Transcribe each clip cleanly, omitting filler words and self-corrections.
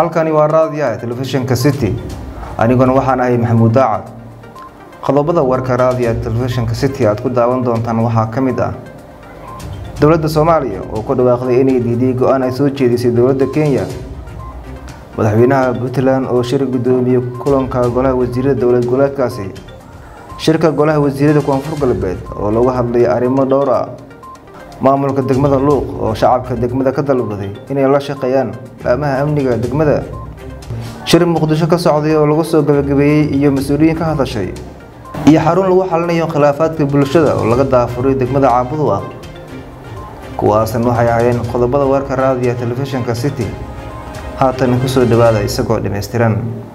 halkani waa raadiyaha telefishinka City aniguna waxaan ahay Maxamuud Daacad qodobada warka raadiyaha telefishinka City aad ku daawan doontaan waxaa kamid ah dawladda Soomaaliya oo ku dhawaaqday inay diiday go'aan ay soo jeedisay dawladda Kenya madaxweynaha Puntland oo shir gudoomiye kulanka golaha wasiirada dawlad goboleedkaasi shirka golaha wasiirada Koonfur Galbeed oo lagu hadlay arrimo dhowr ah maamulka degmada Luuq oo shacabka degmada ka dalbaday inay la shaqeeyaan laamaha amniga degmada shir Muqdisho ka socday oo lagu soo gabagabeeyay iyo mas'uuliyiin ka hadashay iyo xarun lagu xalinayo khilaafaadka bulshada oo laga daafuray degmada Caabuduq kuwaasan waxay ahaayeen qodobada warka raadiyaha telefishinka City haatan ku soo dhawaada isagoo dhameystiran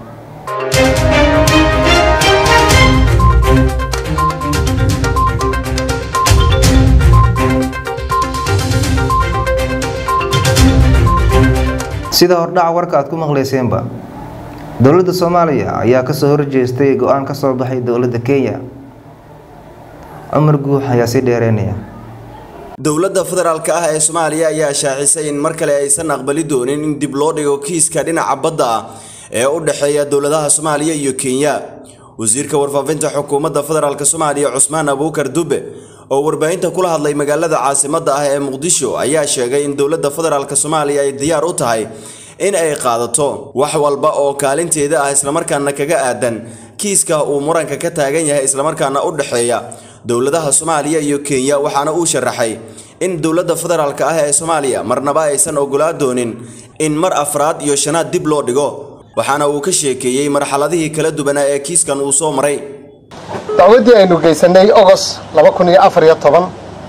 sida hordhac warka aad ku maqleyseenba dawladda Soomaaliya ayaa ka soo horjeestay go'aan ka soo baxay dawladda Kenya Umar Guux ayaa si dheereynaya dawladda federaalka ah ee Soomaaliya ayaa shaacisay in mar kale aysan aqbali doonin in dib loo dhigo kiiska dhinaca badda ee u dhaxeeya dawladaha Soomaaliya iyo Kenya wasiirka warfaafinta xukuumadda federaalka Soomaaliya Cusmaan Abuukar Dube oo warbaahinta kula hadlay magaalada caasimadda ah ee Muqdisho ayaa sheegay in dawladda federaalka Soomaaliya ay diyaar u tahay in ay qaadato wax walba oo kaalinteeda ah isla markaana kaga aadan kiiska uu muranka ka taagan yahay isla markaana u dhaxeeya dawladaha Soomaaliya iyo Kenya waxaana uu sharaxay in dawladda federaalka ah ee Soomaaliya marnaba aysan ogolaa doonin in mar afraad iyo shanaad dib loo dhigo waxaana uu ka sheekeeyay marxaladihii kala duwan ee kiiskan uu soo maray dawladii aynu geysanay August 2014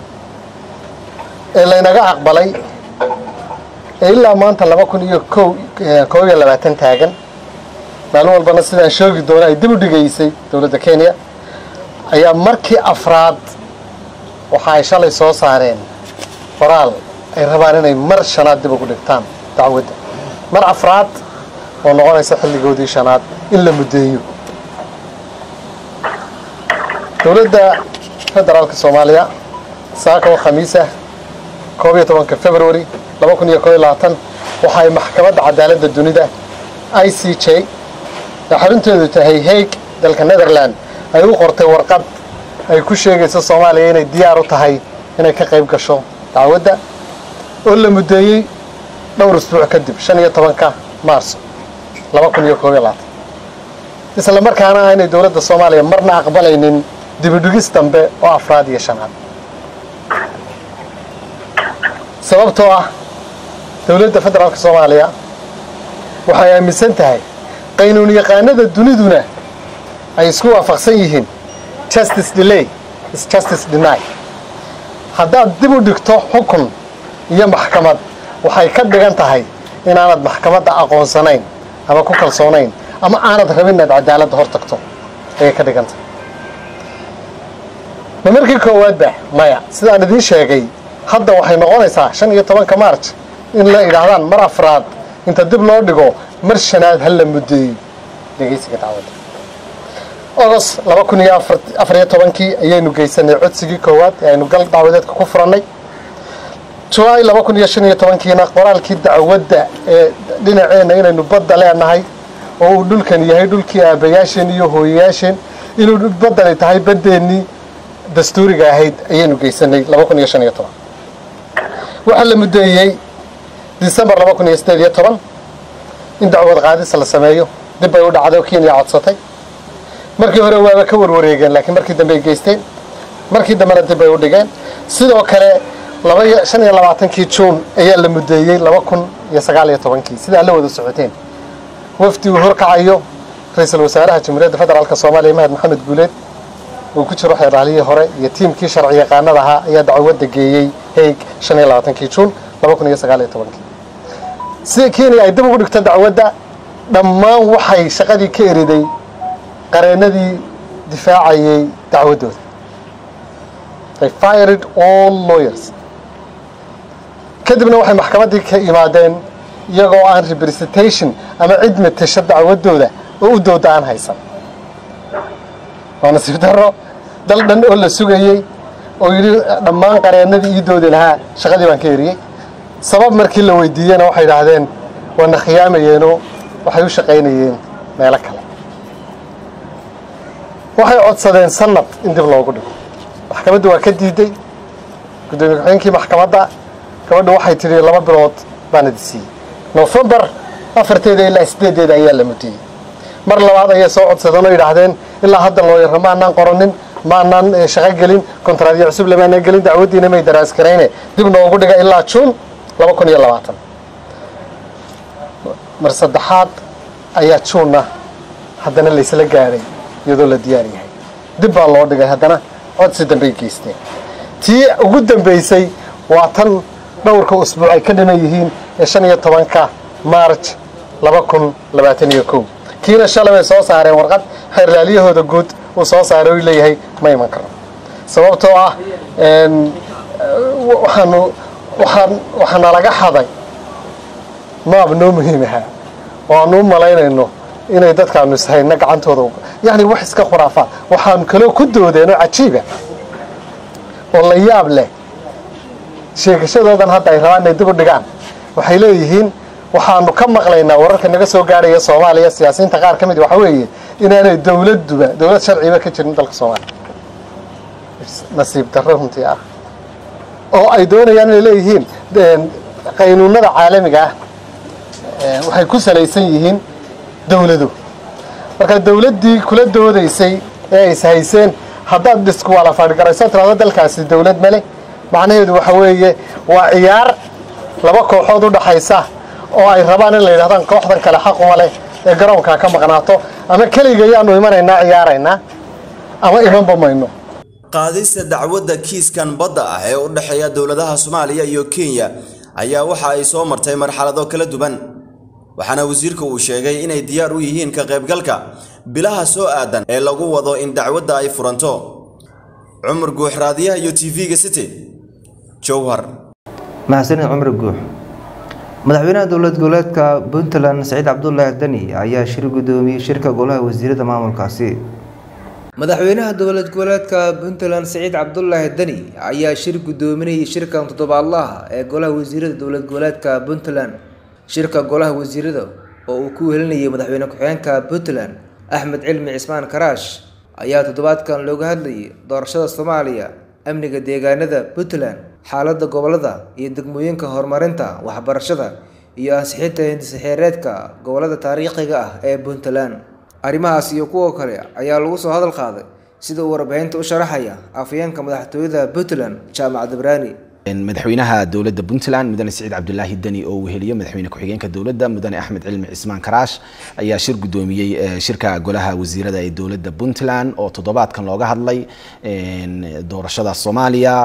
ee laynaga aqbalay ilaa maanta 2021 taagan maalin walbana sidaan sheegi doona ay dib u dhigaysay dawladda Kenya ayaa markii afraad waxa ay shalay soo saareen qoraal ay rabaan inay mar shanaad dib ugu dhigtaan dacwadda mar afraad oo noqonaysa xilligoodii shanaad in la mudeeyo dawladda federaalka Soomaaliya saaka khamiisa 12 February 2021 waxa ay maxkamadda cadaaladda dunida ICJ xarunteedu tahay Hague dalka Netherlands ay u qortay warqad ay ku sheegayso Soomaaliya inay diyaar u tahay inay ka qayb gasho dacwadda oo la mudeeyay dhowr usbuuc kadib 15 Maarso 2021 isla markaana aynay dawladda Soomaaliya marna aqbalaynin dib u dhigis dambe oo afraad iyo shanaad sababtoo ah dawladda federaalka Soomaaliya waxay aaminsan tahay qaynuun yaqaanada duniduna ay isku waafaqsan yihiin justice delay is justice denied haddaad dib u dhigto xukun iyo maxkamad waxay ka dhigan tahay inaanad maxkamadda aqoonsanayn ama ku kalsoonayn ama aanad rabin inaad cadaaladda hor tagto ayay ka dhigan tahay markii koowaad maya sidaan idin sheegay hadda waxay noqonaysaa 15 March in la ilaahdaan mar afraad inta dib loo dhigo mar shanaad hal la mudeeyo dhageysiga dacwadda August 2014 ayaynu geysanay codsigii koowaad ee aynu gal dacwadeedka ku furanay July 2015 qoraalkii dacwadda ee dhinaceena inaynu badda leenahay oo uu dhulkan yahay dhulkii aabayaasheen iyo hooyayaasheen inuu badda tahay badeennii dastuuriga ahayd ayaynu geysanay 2015 waxa la mudeeyay December 2018 in dacwad qaadis la sameeyo dib ay u dhacday Kenya codsatay markii hore waa ka warwareegeen laakiin markii dambe ay geysteen markii dambe dib ay u dhigeen sidoo kale 25 June ayaa la mudeeyay 2019 sida la wada socoteen wafdi uu horkacayo ra'iisul wasaaraha Jamhuuriyadda Federaalka Soomaaliya Maxamed Guuleed oo ku jiro xeeraalihii hore iyo tiimkii sharci yaqaanada ahaa ayaa dacwadda geeyay Hague 25 June 2019 si Kenya ay dib ugu dhigto dacwadda dhammaan waxay shaqadii ka eriday qareenadii difaacayay dacwadooda they fired all lawyers kadibna waxay maxkamaddii ka imaadeen iyagoo aan representation ama cid matasha dacwadooda oo u doodaan haysan nasiib darro dal dhan oo la sugayay oo yiri dhammaan qareenadii ii doodi lahaa shaqadii baan ka eriyay sabab markii la weydiiyana waxay yiraahdeen wana khiyaamayeen waxay u shaqaynayeen meelo kale waxay codsadeen sanad in dib loogu dhigo maxkamaddu waa ka diiday gudoomiye ku-xigeenkii maxkamadda gabadhu waxay tidhi 2 bilood baan idin siiyey November 4 ilaa 8 ayaa la mudiyey mar labaad ayay soo codsadeen oo yiraahdeen ilaa hadda loo yarmaanaan qoranin maanaan shaqo gelin kontraadyo cusub lama gelin dacwadiina may daraas kareyne dib noogu dhiga ilaa June 2020 mar saddexaad ayaa June haddana la isla gaaray iyadoo la diyaar yahay dib baa loo dhigay haddana codsi dambe geystay tii ugu dambeysay waa tan dhowrka usbuuc ay ka dhiman yihiin 15 March 2021 kiina shalay soo saareen warqad xeerlaaliyahooda guud uu soo saaray oo leeyahay ma iman karo sababtoo ah waxaan laga xaday maabno muhiimaha oo aanu malaynayno inay dadkaanu ishayna gacantooda yani wax iska khuraafaad waxaan kale ku doodeen oo cajiiba oo la yaab leh sheegashadoodan hadda ay rabaan inay dib u dhigaan waxay leeyihiin waxaanu ka maqlaynaa wararka naga soo gaaraya Soomaaliya siyaasiyiinta qaar kamid waxa weeye inaanay dawlad sharciiba ka jirin dalka Soomaaliya nasiib darro runtii ah oo ay doonayaan inay leeyihiin qaynuunada caalamiga ah waxay ku salaysan yihiin dawladu marka dawladii kula doodaysay ee ay hayseen haddaad disku wala fadhigaraysan tiraahdo dalkaasi dawlad male macnaheedu waxa weeye waa ciyaar laba kooxood u dhaxaysa oo ay rabaan in la yiraahdaan kooxdan kale xaq uma leh ee garoonka ka maqnaato ama kaliya yaanu imanaynaa ciyaaraynaa ama iman bamayno qaadista dacwadda kiiskan badda ah ee u dhaxeeya dawladaha Soomaaliya iyo Kenya ayaa waxa ay soo martay marxalado kala duwan waxaana wasiirku uu sheegay inay diyaar u yihiin ka qaybgalka bilaha soo aadan ee lagu wado in dacwadda ay furanto Umar Guux raadiyaha iyo TV-ga City Jowhar mahadsanid Umar Guux madaxweynaha dowlad goboleedka Puntland Saciid Cabdullaahi Dani ayaa shir gudoomiyay shirka golaha wasiirada maamulkaasi madaxweynaha dowlad goboleedka Puntland Saciid Cabdullaahi Dani ayaa shir gudoominayay shirkan toddobaadlaha ee golaha wasiirada dowlad goboleedka Puntland shirka golaha wasiirada oo uu ku welinayay madaxweyne ku-xigeenka Puntland Axmed Cilmi Cismaan Karaash ayaa toddobaadkan looga hadlayay doorashada Soomaaliya amniga deegaanada Puntland xaaladda gobolada iyo degmooyinka horumarinta waxbarashada iyo ansixinta hindis-xeereedka gobolada taariikhiga ah ee Puntland arrimahaas iyo kuwa kale ayaa lagu soo hadal qaaday sida uu warbaahinta u sharaxaya afayeenka madaxtooyada Puntland Jaamac Dabrani madaxweynaha dowladda Puntland mudane Saciid Cabdullaahi Dani oo weheliyo madaxweyne ku-xigeenka dowladda mudane Axmed Cilmi Cismaan Karaash ayaa shir gudoomiyay shirka golaha wasiirada ee dowladda Puntland oo toddobaadkan looga hadlay doorashada Soomaaliya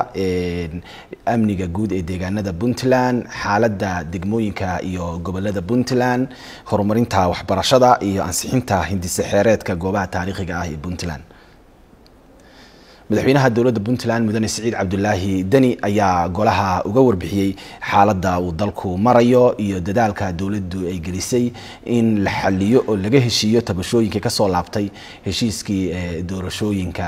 amniga guud ee deegaanada Puntland xaaladda degmooyinka iyo gobolada Puntland horumarinta waxbarashada iyo ansixinta hindis-xeereedka goobaha taariikhiga ah ee Puntland madaxweynaha dowladda Puntland mudane Saciid Cabdullaahi Dani ayaa golaha uga warbixiyay xaaladda uu dalku marayo iyo dadaalka dowladdu ay gelisay in la xalliyo oo laga heshiiyo tabashooyinka ka soo laabtay heshiiskii doorashooyinka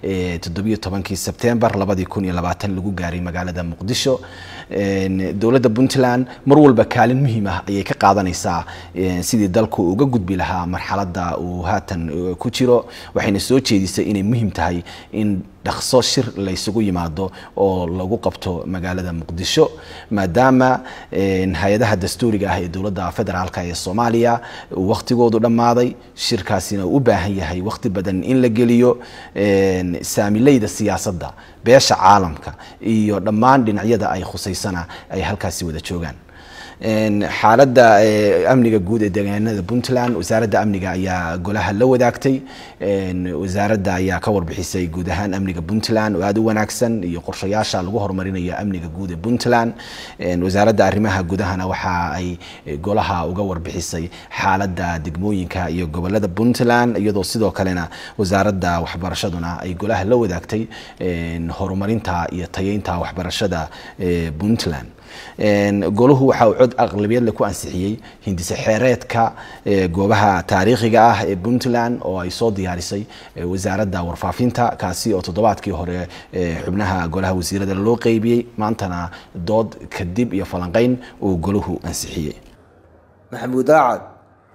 17 September 2020 lagu gaaray magaalada Muqdisho dowladda Puntland mar walba kaalin muhiim ah ayay ka qaadanaysaa sidii dalku uga gudbi lahaa marxaladda uu haatan ku jiro waxayna soo jeedisay inay muhiim tahay in dhaqso shir la isugu yimaado oo lagu qabto magaalada Muqdisho maadaama hay'adaha dastuuriga ah ee dowladda federaalka ee Soomaaliya waqtigoodu dhamaaday shirkaasina u baahan yahay waqti badan in la geliyo saamileyda siyaasadda beesha caalamka iyo dhammaan dhinacyada ay khuseysana ay halkaasi wada joogaan xaaladda amniga guud ee deegaanada Puntland wasaaradda amniga ayaa golaha la wadaagtay wasaaradda ayaa ka warbixisay guud ahaan amniga Puntland oo aad u wanaagsan iyo qorshayaasha lagu horumarinayo amniga guud ee Puntland wasaaradda arrimaha gudahana waxa ay golaha uga warbixisay xaaladda degmooyinka iyo gobolada Puntland iyadoo sidoo kalena wasaaradda waxbarashaduna ay golaha la wadaagtay horumarinta iyo tayeynta waxbarashada Puntland goluhu waxa uu cod aqlabiyad ku ansixiyay hindis-xeereedka goobaha taariikhiga ah ee Puntland oo ay soo diyaarisay wasaaradda warfaafinta kaasi oo toddobaadkii hore xubnaha golaha wasiirada loo qaybiyay maantana dood kadib iyo falanqeyn uu goluhu ansixiyay Maxamuud Aacad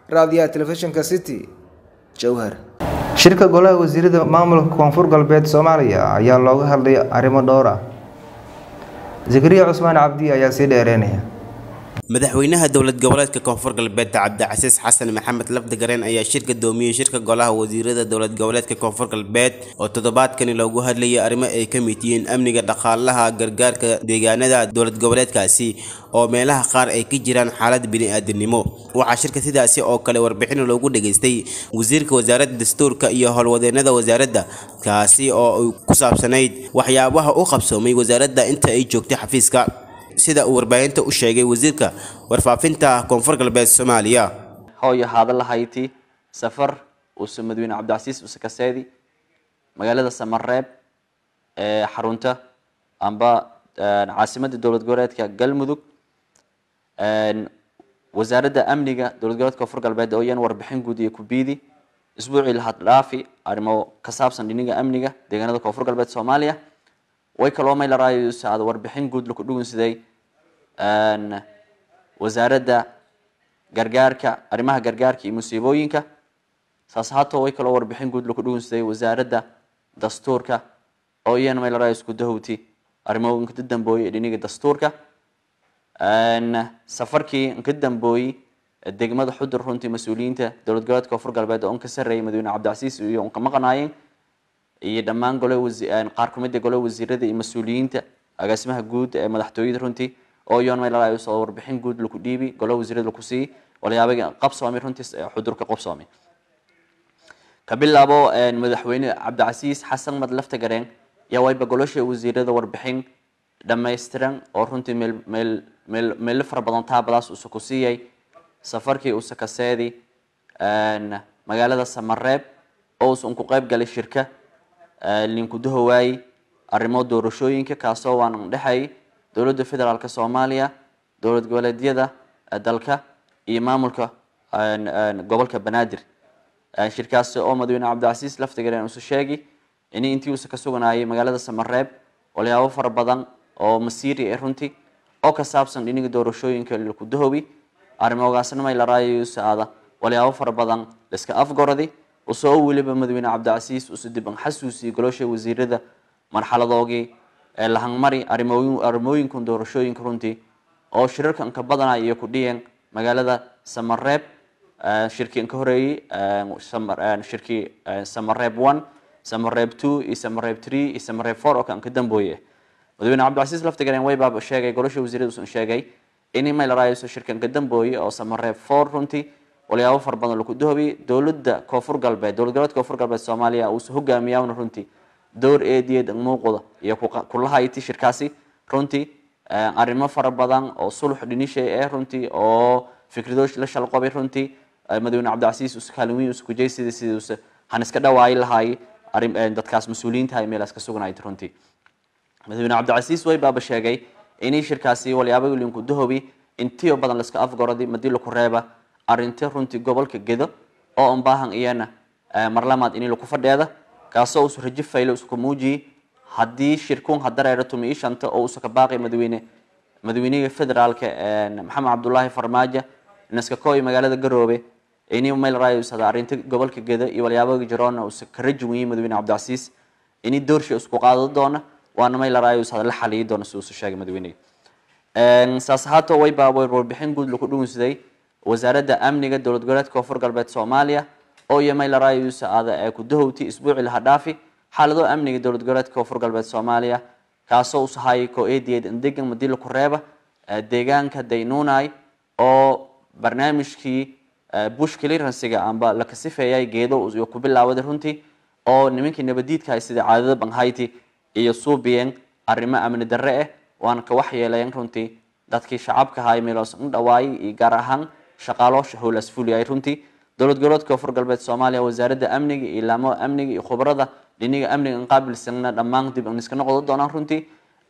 raadiyaha telefishinka city jowhar shirka golaha wasiirada maamulka koonfur galbeed Soomaaliya ayaa looga hadlay arrimo dhowr ah Zakariya Cusmaan Cabdi ayaa sii dheereynaya madaxweynaha dowlad goboleedka koonfur galbeed Cabdicasiis Xasan Maxamed Lafdagareen ayaa shirka doomiyay shirka golaha wasiirada dowlad goboleedka koonfur galbeed oo toddobaadkan loogu hadlayay arrimo ay ka mid yihiin amniga dhaqaalaha gargaarka deegaanada dowlad goboleedkaasi oo meelaha qaar ay ka jiraan xaalad bini'aadanimo waxa shirka sidaasi oo kale warbixin loogu dhageystay wasiirka wasaaradda dastuurka iyo howlwadeenada wasaaradda kaasi oo ku saabsanayd waxyaabaha uu qabsoomay wasaaradda inta ay joogtay xafiiska sida uu warbaahinta u sheegay wasiirka warfaafinta koonfur galbeed Soomaaliya hooyo hadal hayti safar uu madaxweyne Cabdicasiis uu ka seedi magaalada Samareeb ee xarunta amba caasimadda dowlad goboleedka Galmudug wasaaradda amniga dowlad goboleedka koonfur galbeed oo yan warbixin guud iyo ku biidi isbuucii la hadlaafi arrimo ka saabsan dhinaca amniga deegaanada koonfur galbeed Soomaaliya way kaloo may la raayo saad warbixin guud lagu dhugunsaday wasaaradda gargaarka arrimaha gargaarka iyo musiibooyinka saasaato way kaloo warbixin guud lagu dhugunsaday wasaaradda dastuurka oo iyana may la raayo isku dahowti arrimoyinka ka dambeeyay dhinaca dastuurka safarkii ka dambeeyay degmada Xudur runtii mas'uuliyiinta dowlad goboleedka koonfur galbeed oo ka sareeyay madaxweyne Cabdicasiis iyo ka maqnaayeen iyo dhammaan qaar ka mid ah golaha wasiirada iyo mas'uuliyiinta agaasimaha guud ee madaxtooyada runtii oo yoon meel ay soo warbixin guud lagu dhiibi golaha wasiirada lagu sii waliyaabaga qabsoomay runtii Xudur ka qabsoomay ka bilaabo madaxweyne Cabdicasiis Xasan Maxamed Laftagareen yaa wayba golaha wasiirada warbixin dhameystiran oo runtii meel fara badan taabadaas uu ku siiyay safarkii uu ka seedi magaalada Samareeb oo uu ku qayb galay shirka linku dahawaay arrimo doorashooyinka kaasoo waan dhaxay dowladda federaalka Soomaaliya dowlad goboleedyada dalka iyo maamulka gobolka Banaadir shirkaas oo madaxweyne Cabdicasiis Laftagareen uu sheegay in intii uu ka suganayay magaalada Samareeb waliyaabo fara badan oo masiiri ah runtii oo ka saabsan dhinaca doorashooyinka linku dahawi arrimogaasna may la raayo saada waliyaabo fara badan iska afgoradi وسو waliba madaxweyne Cabdicasiis uu dib xasuusi golaha wasiirada marxaladoogii la hangmari arrimooyinka doorashooyinka runtii oo shirarkan ka badanay iyo ku dhiyeen magaalada Samareeb shirkii ka horeeyay shirkii Samareeb 1 Samareeb 2 iyo Samareeb 3 iyo Samareeb 4 oo kan ka dambeeyay madaxweyne Cabdicasiis Laftagareen way baab sheegay golaha wasiirada uu sheegay in ma la raayo shirkan ka dambeeyay oo Samareeb 4 runtii waliyaabo far badan lagu dahoobi dowladda koonfur galbeed dowlad goboleedka koonfur galbeed Soomaaliya uu hogaamiyay runtii door eediyad muuqda iyo ku lahayti shirkaasi runtii arrimo fara badan oo sulx dhinishay ee runtii oo fikradosh la shalqabay runtii madaxweyne Cabdicasiis uu kaalmiin uu ku jeeyay sidii han iska dhawaay lahay dadkaas mas'uuliyiinta ay meelaas ka sugnaayd runtii madaxweyne Cabdicasiis way baaba sheegay in shirkaasi waliyaabo linku dahoobi intii badan la iska afgoradi madii la ku reeba arinta runtii gobolka Gedo oo aan baahan iyana marlamaad in lagu fadheeda kaasoo uu rajo faylo isku muuji hadii shirkuun hadareero tumi shanta oo uu ka baaqay madaxweynaha federaalka Maxamed Cabdullaahi Farmaajo inaska kooy magaalada Garoobe inii meel raayo sada arinta gobolka Gedo iyo waliyaabaha jiroona uu ka rajumay madaxweyne Cabdicasiis inii doorsho isku qaado doona waana meel raayo sada la xaliyo doona soo sheegay madaxweynaha saasaato way baabo warbixin guud lagu dhuunsaday wasaaradda amniga dowlad goboleedka koonfur galbeed Soomaaliya oo yamay la raayo saada ee ku dahowti isbuuci la hadhaafi xaalado amniga dowlad goboleedka koonfur galbeed Soomaaliya kaasoo sahay ko eediyad degan madil ku reeba deegaanka Daynuunay oo barnaamijkii bush clearance-ga amba la kasifeeyay geedo iyo ku bilaawday runtii oo nimankii nabadiidka ay sida caadada Banhayti iyo Suubiyeen arrimo amni darre ah waan ka waxyeelayeen runtii dadkii shacabka hay meelos dhawaay iyo gaar ahaan shaqaalo howlas fuliyay runtii dowlad goboleedka koonfur galbeed Soomaaliya wasaaradda amniga iyo laamo amniga iyo khibrada dhinaca amniga qaabilsanna dhammaan dib u iska noqdo doonaan runtii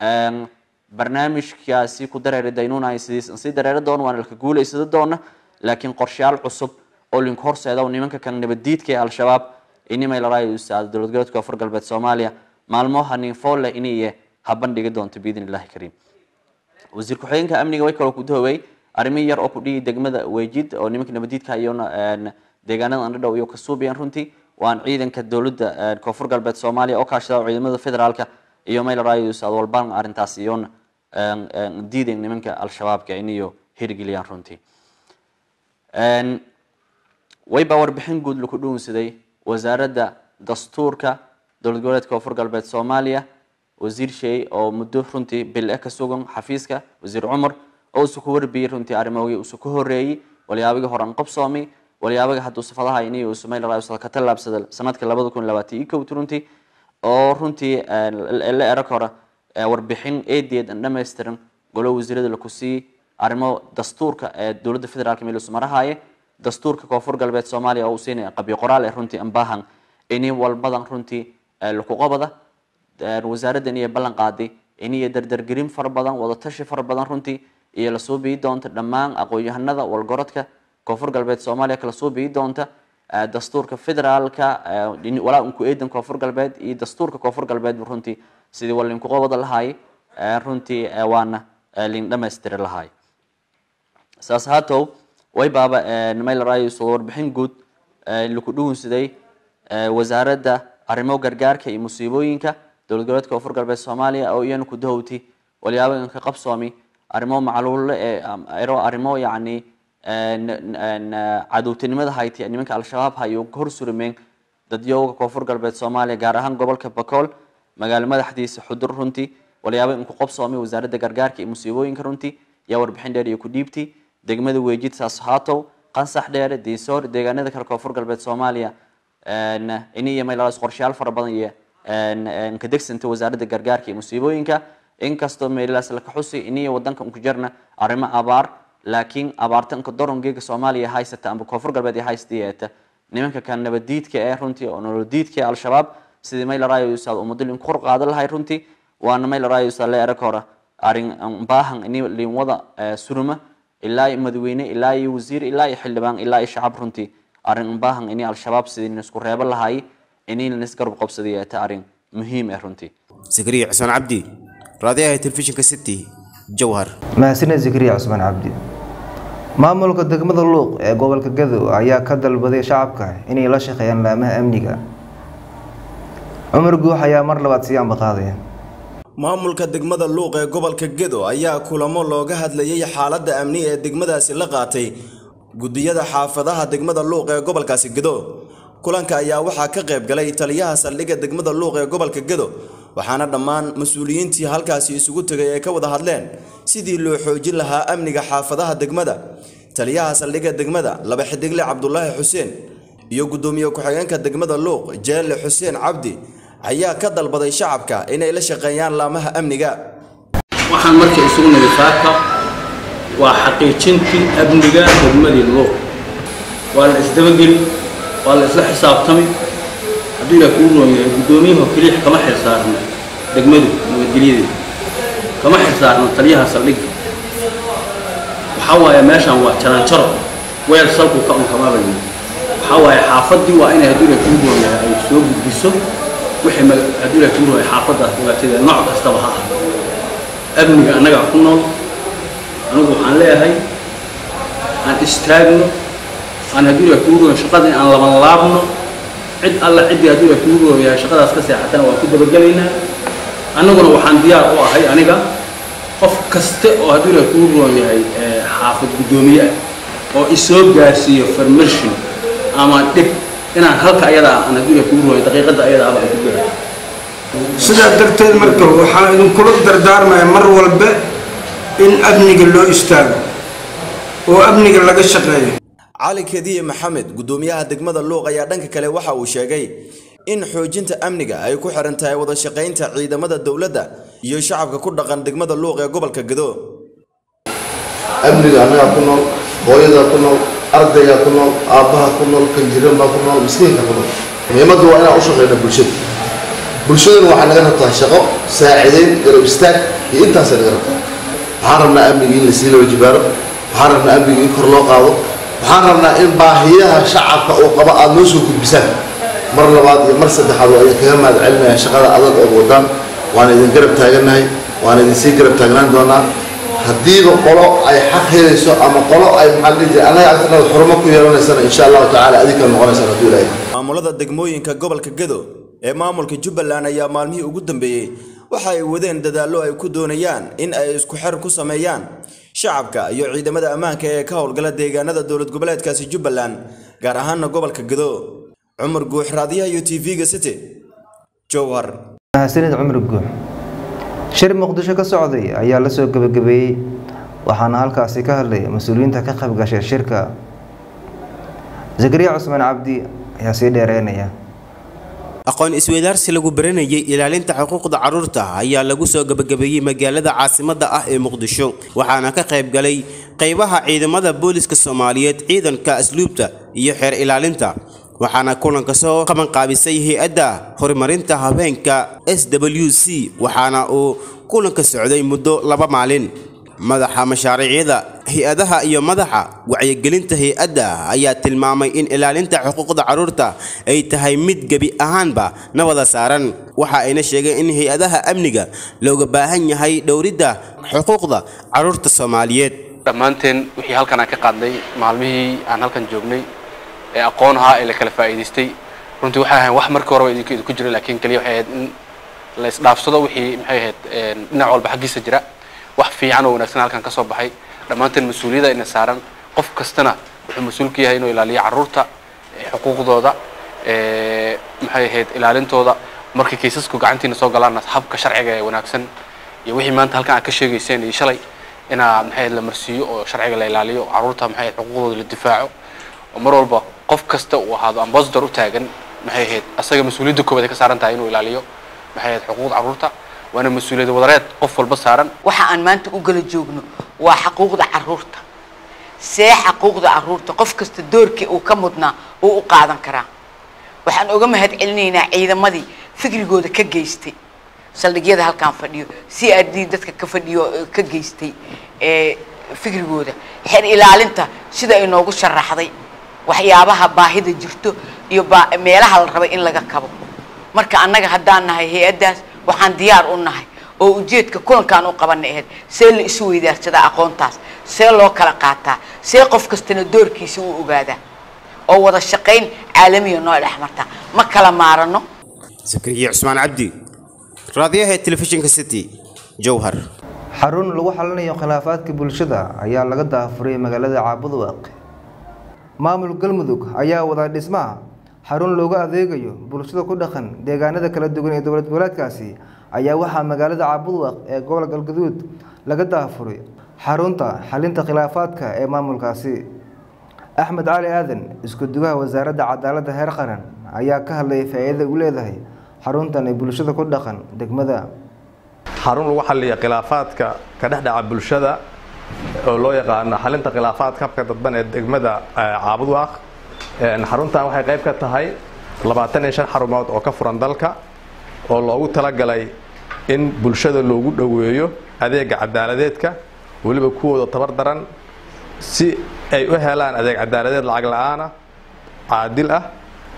barnaamijkaasi ku dareeray Daynuunay si dareero doon waan la guuleysado doona laakiin qorshayaal cusub oo link horseeda oo nimanka kan nabadiidka al-shabaab inay la raayo saad dowlad goboleedka koonfur galbeed Soomaaliya maalmaha nin fool inay habandhiga doonto biidin Ilaahi kariim wasiir ku xigeenka amniga way kala ku dahoway arrimo yar oo ku dhigi degmada weejid oo nimanka nabadiidka iyona deegaanada andhadhow iyo ka suubiyaan runtii waan ciidanka dowladda koonfur galbeed Soomaaliya oo kaashada ciidamada federaalka iyo meel raayus walbaan arintaas iyona diideen nimanka al-shabaabka inay hirgeliyaan runtii wayba warbixin guud lagu dhuunsaday wasaaradda dastuurka dowlad goboleedka koonfur galbeed Soomaaliya wasiir shay oo muddo runtii bil ka sugan xafiiska wasiir Umar oo soo ku warbiyay runtii arrimoogii uu soo ku horeeyay waliyaabiga horan qabsoomay waliyaabiga hadduu safadaha inay uu Soomaaliya raayus ka talaabsaday sanadka 2021 runtii oo runtii la erakora warbixin eedeed dhameystiran golo wasiirada la ku sii arrimo dastuurka ee dowladda federaalka meel Soomaaliya dastuurka koonfur galbeed Soomaaliya oo siinay qabi qoraal ee runtii ambaahan inay walbadan runtii lagu qabada wasaaraddan iyo ballan qaaday inay dardargelin far badan wada tashi far badan runtii iyo la soo bii doonta dhammaan aqoon-yahanada walgorodka koonfur galbeed Soomaaliya kala soo bii doonta dastuurka federaalka walaa uu ku eedan koonfur galbeed iyo dastuurka koonfur galbeed runtii sidii walin ku qabada lahaay runtii waana lin dhameystir lahaay saas haato way baaba meel raayus warbixin guud lagu dhuunsaday wasaaradda arrimo gargaarka iyo musiibooyinka dowlad goboleedka koonfur galbeed Soomaaliya oo iyana ku dahowti waliyaabaha ka qabsoomay arrimo macluul arrimo yani cadowtinimada hayti nimanka al-shabaab hayo hor surmeen dadyooga koonfur galbeed Soomaaliya gaar ahaan gobolka Bakool magaalo madaxdiisa Xudur runtii waliyaabaha ku qabsoomay wasaaradda gargaarka iyo musiibooyinka runtii yaa warbixin dheer iyo ku dhiibtay degmada weejid saas haato qansax dheer diisoor deegaanada kala koonfur galbeed Soomaaliya inay meelahaas qorshayaal fara badan iyo ka degsanta wasaaradda gargaarka iyo musiibooyinka inkastoo meelahaas la ka xusay inay wadanka ku jirna arrimo abaar laakiin abaartanka darongeega Soomaaliya haysata amba koonfur galbeed ay haysatay nimanka kan nabadiidka ee runtii oo nolodiidka al-shabaab sidii meel raayus ummadin ku qaad lahay runtii waana meel raayus la erakora arin baahan inay liin wada suruma ilaa madaxweyne ilaa wasiir ilaa xildhibaan ilaa shacab runtii arin baahan inay al-shabaab sidii isku reebo lahay inay la isgarab qabsadiyay arin muhiim ah runtii Zakariya Cusman Cabdi raadiyaha telefishinka City Jowhar mahadsanid Zakariya Cusman Cabdi maamulka degmada Luuq ee gobolka Gadow ayaa ka dalbaday shacabka inay la shaqeeyaan laamaha amniga Umar Guux ayaa mar labaad siyaan baqaaday maamulka degmada Luuq ee gobolka Gadow ayaa kulamo looga hadlayay xaaladda amni ee degmadaasi la qaatay gudiyada xaafadaha degmada Luuq ee gobolkaasi Gadow kulanka ayaa waxaa ka qayb galay taliyaha saldhigga degmada Luuq ee gobolka Gadow waxaana dhammaan mas'uuliyiintii halkaasi isugu tagay ay ka wada hadleen sidii loo xoojin lahaa amniga xaafadaha degmada taliyaha saldhigga degmada laba xidigle Cabdullaahi Xuseen iyo gudoomiye ku-xigeenka degmada Luuq Jeelle Xuseen Cabdi ayaa ka dalbaday shacabka inay la shaqeeyaan laamaha amniga waxaan markay isugu nadiifaaka waa xaqiijintii amniga degmada Luuq waa la isdabageli waa la isla xisaabtamay haddii la ku rooyay gudoomiyaha kaliya kama xilsaarno degmadu nabadgelyada kama xilsaarno taliyaha saldhigga waxa waaye meeshan waa jaranjaro weel salku ka unkamaabay waxa waaye xaafadii waa inay haddii la ku rooyay ay soo gudbiso wixii haddii la ku rooyay xaafadaas dhibaatada nooc kastaba ha amniga anaga ku nool anigu waxaan leeyahay aan istaagno aan haddii la ku rooyay shaqada aan laban laabno cid alla cidii haddii la ku rooyay shaqadaas ka seexatana waa ku dabagalaynaa anaguna waxaan diyaar u ahay aniga qof kaste oo haddii la ku rooyay xaafad gudoomiye oo isoo gaarsiiyo farmashin ama dib inaan halka ayada aan haddii la ku rooyay daqiiqada ayada aba ku gaaro sidaa darteed marka waxaan idin kula dardaarmayaa mar walba in amniga loo istaago oo amniga laga shaqeeyo cali kadiye maxamed gudoomiyaha degmada Luuq ayaa dhanka kale waxa uu sheegay in xoojinta amniga ay ku xiran tahay wada shaqeynta ciidamada dawladda iyo shacabka ku dhaqan degmada Luuq ee gobolka Gadow amniga anaga ku nool hooyada ku nool ardayga ku nool aabaha ku nool kanjirada ku nool miskiinka ku nool muhiimadu waa inaan u shaqeyno bulshada waxaa laga rabtaa shaqo saacideyn garab istaag iyo intaas laga rabtaa waxaan rabnaa amniga in la sii loo jibaaro waxaan rabnaa amniga in kor loo qaado waxaan rabnaa in baahiyaha shacabka oo qaba aad noo soo gudbisaan mar labaad iyo mar saddexaad oo ay kaga mahad celinayaan shaqada adag oo wadaan waan idin garab taaganahay waan idin sii garab taagnaan doonaa haddiiba qolo ay xaq helayso ama qolo ay maxaa la dhihi jiray anaga agtanaada xurumo ku yeelanaysana insha allahu tacaala adinka noqonaysaan hadduu ilaahay maamulada degmooyinka gobolka Gedo ee maamulka Jubbaland ayaa maalmihii ugu dambeeyay waxa ay wadeen dadaallo ay ku doonayaan in ay isku xir ku sameeyaan shacabka iyo ciidamada ammaanka ee ka howlgala deegaanada dowlad goboleedkaasi Jubbaland gaar ahaan gobolka Gedo Umar Guux raadiyaha iyo TV-ga City Jowhar mahadsanid Umar Guux shir Muqdisho ka socday ayaa la soo gabagabeeyay waxaana halkaasi ka hadlay mas'uuliyiinta ka qayb gashay shirka Zakariya Cusman Cabdi ayaa sii dheereynaya aqoon isweydaarsi lagu baranayay ilaalinta xuquuqda carruurta ayaa lagu soo gabagabeeyay magaalada caasimadda ah ee Muqdisho waxaana ka qayb galay qaybaha ciidamada booliska Soomaaliyeed ciidanka asluubta iyo xeer ilaalinta waxaana kulanka soo qaban qaabisay hay'adda horumarinta habeenka SWC waxaana uu kulanka socday muddo 2 maalin madaxa mashaariicda hay'adaha iyo madaxa wacyigelinta hay'adda ayaa tilmaamay in ilaalinta xuquuqda carruurta ay tahay mid gabi ahaanba nabada saaran waxa ayna sheegeen in hay'adaha amniga looga baahan yahay dhowridda xuquuqda carruurta Soomaaliyeed dhammaanteen wixii halkan aan ka qaadnay maalmihii aan halkan joognay ee aqoonha ee la kala faa'iideystay runtii waxa ahayn wax markii hore idinku jiray laakiin kaliya waxay ahayd in la isdhaafsado wixii maxay ahayd dhinac walba xaqiisa jira wax fiican oo wanaagsan halkan ka soo baxay dhammaanteen mas'uuliyadda in saaran qof kastana wuxuu mas'uul ka yahay inuu ilaaliyo carruurta xuquuqdooda maxay ahayd ilaalintooda markii kiisasku gacantiina soo galaan habka sharciga ee wanaagsan iyo wixii maanta halkan aad ka sheegayseen iyo shalay ina maxay la marsiyo oo sharciga la ilaaliyo carruurta maxay xuquuqdooda la difaaco oo mar walba qof kasta uu ahaado ambassador u taagan maxay ahayd asaga mas'uuliyadda koowaad ka saaran tahay inuu ilaaliyo maxay ahayd xuquuqda carruurta waana mas'uuliyad wadareed qof walba saaran waxa aan maanta u gala joogno waa xuquuqda carruurta see xuquuqda carruurta qof kasta doorkii uu ka mudnaa uu u qaadan karaa waxaan uga mahad celinaynaa ciidamadii fikrigooda ka geystay saldhigyada halkaan fadhiyo CRD dadka ka fadhiyo ka geystay fikrigooda xeer ilaalinta sida ay noogu sharaxday waxyaabaha baahida jirto iyo meelaha la rabo in laga kabo marka annaga haddaan nahay hay'adaas waxaan diyaar u nahay oo ujeedka kulankan u qabanay ahayd see la isu weydaarsada aqoontaas see loo kala qaataa see qof kastana doorkiisa uu ogaada oo wada shaqayn caalamiga noo dhexmarta ma kala maarano Zakariya Cusman Cabdi raadiyaha telefishinka City Jowhar xarun lagu xalinayo khilaafaadka bulshada ayaa laga daafuray magaalada Caabudwaaq maamul Galmudug ayaa wada dhismaha xarun looga adeegayo bulshada ku dhaqan deegaanada kala duwan ee dowlad goboleedkaasi ayaa waxa magaalada Caabudwaaq ee gobolka Galgaduud laga daafuray xarunta xalinta khilaafaadka ee maamulkaasi Axmed Cali Aadan isku duwaha wasaaradda cadaaladda heer qaran ayaa ka hadlay faa'iidada uu leedahay xaruntan ee bulshada ku dhaqan degmada xarun lagu xalliyo khilaafaadka ka dhaca bulshada oo loo yaqaan xalinta khilaafaadka habka dadban ee degmada Caabudwaaq xaruntan waxay qayb ka tahay 25 xarumood oo ka furan dalka oo loogu talagalay in bulshada loogu dhaweeyo adeega cadaaladeedka waliba kuwooda tabar daran si ay u helaan adeeg cadaaladeed lacag la'aan ah caadil ah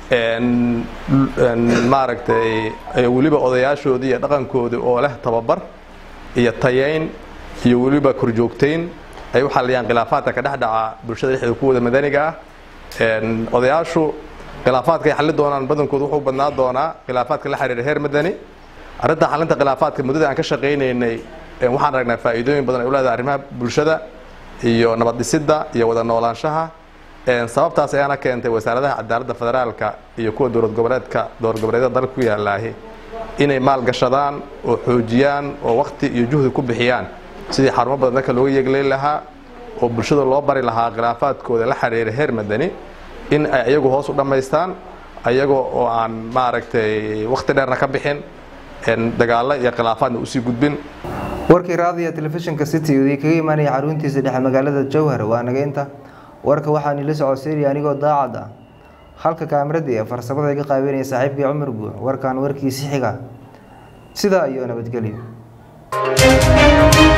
maaragtay waliba odayaashoodii iyo dhaqankoodii oo leh tababar iyo tayeyn iyo waliba korjoogteyn ay u xaliyaan khilaafaadka ka dhaca bulshada dhexdeeda kuwooda madaniga ah odayaashu khilaafaadka ay xalin doonaan badankoodu wuxuu badnaa doonaa khilaafaadka la xiriira heer madani arrinta xalinta khilaafaadka muddada aan ka shaqaynaynay waxaan aragnaa faa'iidooyin badan ay u leedahay arrimaha bulshada iyo nabad dhisidda iyo wada noolaanshaha sababtaas ayaana keentay wasaaradaha cadaaladda federaalka iyo kuwa dowlad goboleedyada dalka ku yaallaahi inay maalgashadaan oo xoojiyaan oo waqti iyo juhdi ku bixiyaan sidii xarumo badan dalka looga yeegleyn lahaa oo bulshada loo bari lahaa khilaafaadkooda la xiriira heer madani in ay iyagu hoos u dhammaystaan ayaga oo aan maaragtay waqti dheerna ka bixin dagaalo iyo khilaafaadna usii gudbin warkii raadiyaha telefishinka City oo kaga imaanaya xaruntiisa dhexe magaalada Jowhar waa naga inta warka waxaan ila socodsiinay anigoo daacad ah halka kaamirada ee farsamada iga qaabeynaya saaxiibkii Umar Guux warkaan warkiisa xiga sida iyo nabadgelyo